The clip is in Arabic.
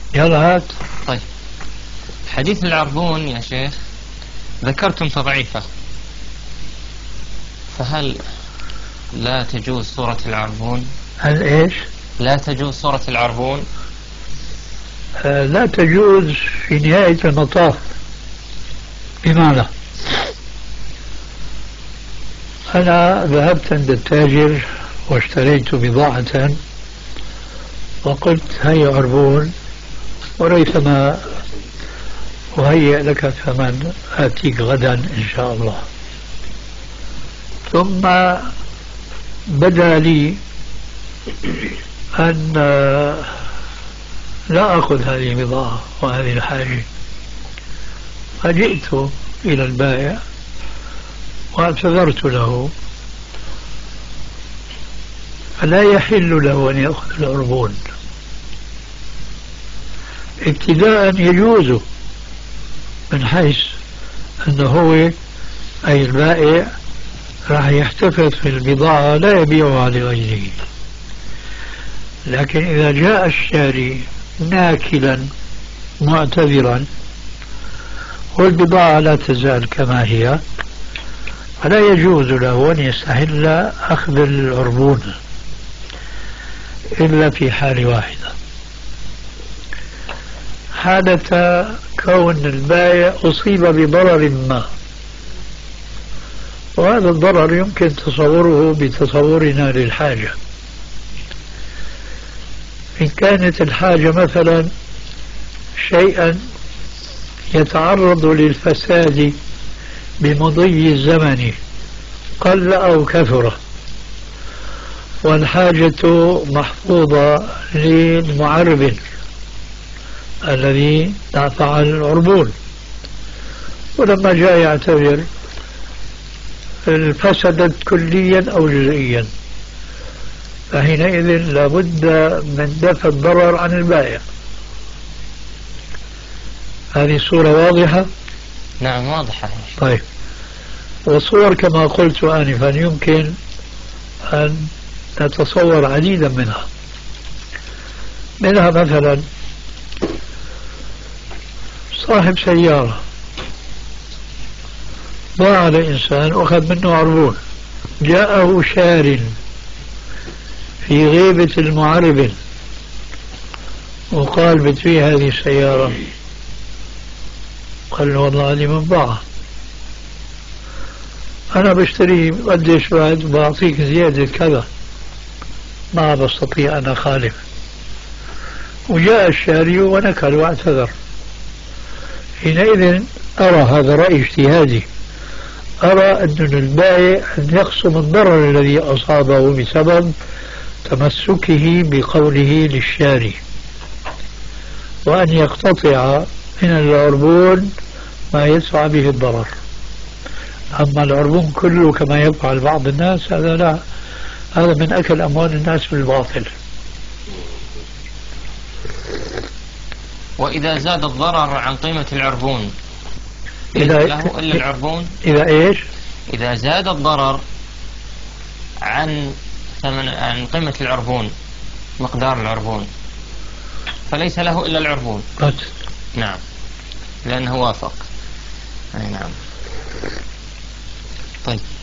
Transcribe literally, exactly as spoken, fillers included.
يلا هات. طيب، حديث العربون يا شيخ ذكرتم تضعيفه، فهل لا تجوز سورة العربون؟ هل ايش؟ لا تجوز سورة العربون؟ آه لا تجوز في نهاية المطاف. بمعنى أنا ذهبت عند التاجر واشتريت بضاعة وقلت هيا عربون وريثما أهيئ لك ثمن آتيك غدا إن شاء الله. ثم بدا لي أن لا أخذ هذه البضاعة وهذه الحاجة، فجئت إلى البائع واعتذرت له، فلا يحل له أن يأخذ العربون. ابتداء يجوز من حيث أنه هو أي البائع راح يحتفظ في البضاعة لا يبيعها لغيره، لكن إذا جاء الشاري ناكلا معتذرا والبضاعة لا تزال كما هي فلا يجوز له أن يستحل أخذ العربون إلا في حال واحدة، حالة كون البائع أصيب بضرر ما، وهذا الضرر يمكن تصوره بتصورنا للحاجة. إن كانت الحاجة مثلا شيئا يتعرض للفساد بمضي الزمن قل أو كثر، والحاجة محفوظة للمعرب الذي دفع العربون، ولما جاء يعتذر فسدت كليا أو جزئيا، فحينئذ لابد من دفع الضرر عن البائع. هذه صورة واضحة؟ نعم واضحة. طيب، والصور كما قلت آنفا يمكن أن نتصور عديدا منها. منها مثلا صاحب سيارة ضاع لإنسان وأخذ منه عربون، جاءه شار في غيبة المعرب وقال بتبيع هذه السيارة، قال له والله هذه منباعة، أنا بشتري قديش بعد بعطيك زيادة كذا، ما بستطيع أن أخالف. وجاء الشاري ونكل واعتذر. حينئذ أرى هذا رأي اجتهادي، أرى أن البائع أن يقسم الضرر الذي أصابه بسبب تمسكه بقوله للشاري، وأن يقتطع من العربون ما يدفع به الضرر. أما العربون كله كما يفعل بعض الناس هذا لا، هذا من أكل أموال الناس بالباطل. وإذا زاد الضرر عن قيمة العربون ليس له إلا العربون؟ إذا إيش؟ إذا زاد الضرر عن ثمن عن قيمة العربون، مقدار العربون، فليس له إلا العربون. بس. نعم، لأنه وافق. أي نعم. طيب.